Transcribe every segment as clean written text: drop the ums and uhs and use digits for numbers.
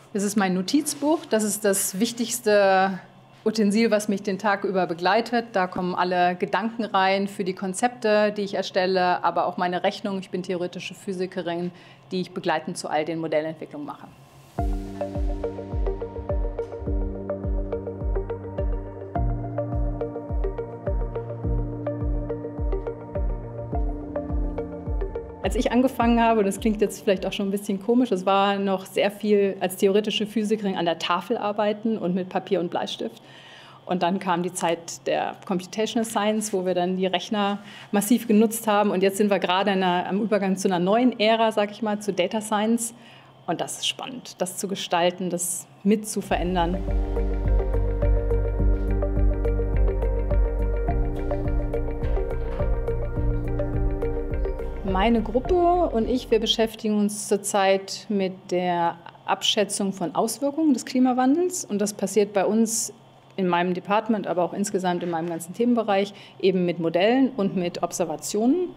Das ist mein Notizbuch. Das ist das wichtigste Utensil, was mich den Tag über begleitet. Da kommen alle Gedanken rein für die Konzepte, die ich erstelle, aber auch meine Rechnung. Ich bin theoretische Physikerin, die ich begleitend zu all den Modellentwicklungen mache. Als ich angefangen habe, das klingt jetzt vielleicht auch schon ein bisschen komisch, es war noch sehr viel als theoretische Physikerin an der Tafel arbeiten und mit Papier und Bleistift. Und dann kam die Zeit der Computational Science, wo wir dann die Rechner massiv genutzt haben. Und jetzt sind wir gerade am Übergang zu einer neuen Ära, sag ich mal, zu Data Science. Und das ist spannend, das zu gestalten, das mit zu verändern. Meine Gruppe und ich, wir beschäftigen uns zurzeit mit der Abschätzung von Auswirkungen des Klimawandels. Und das passiert bei uns in meinem Department, aber auch insgesamt in meinem ganzen Themenbereich, eben mit Modellen und mit Observationen.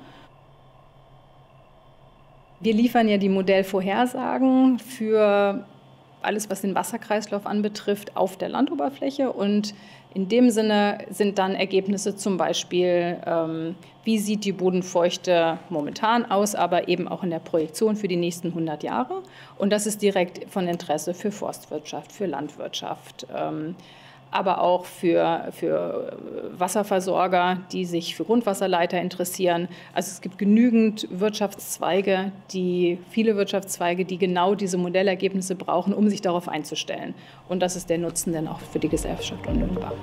Wir liefern ja die Modellvorhersagen für alles, was den Wasserkreislauf anbetrifft, auf der Landoberfläche. Und in dem Sinne sind dann Ergebnisse zum Beispiel, wie sieht die Bodenfeuchte momentan aus, aber eben auch in der Projektion für die nächsten 100 Jahre. Und das ist direkt von Interesse für Forstwirtschaft, für Landwirtschaft, aber auch für Wasserversorger, die sich für Grundwasserleiter interessieren. Also es gibt genügend Wirtschaftszweige, viele Wirtschaftszweige, die genau diese Modellergebnisse brauchen, um sich darauf einzustellen. Und das ist der Nutzen dann auch für die Gesellschaft unmittelbar.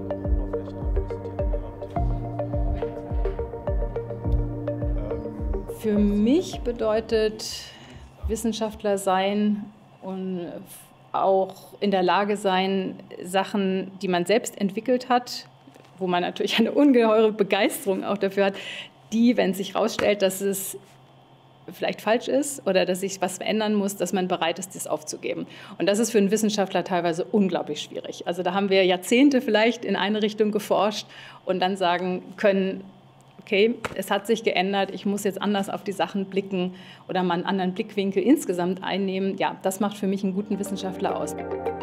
Für mich bedeutet Wissenschaftler sein und auch in der Lage sein, Sachen, die man selbst entwickelt hat, wo man natürlich eine ungeheure Begeisterung auch dafür hat, die, wenn sich herausstellt, dass es vielleicht falsch ist oder dass sich was verändern muss, dass man bereit ist, das aufzugeben. Und das ist für einen Wissenschaftler teilweise unglaublich schwierig. Also da haben wir Jahrzehnte vielleicht in eine Richtung geforscht und dann sagen können, okay, es hat sich geändert, ich muss jetzt anders auf die Sachen blicken oder mal einen anderen Blickwinkel insgesamt einnehmen. Ja, das macht für mich einen guten Wissenschaftler aus.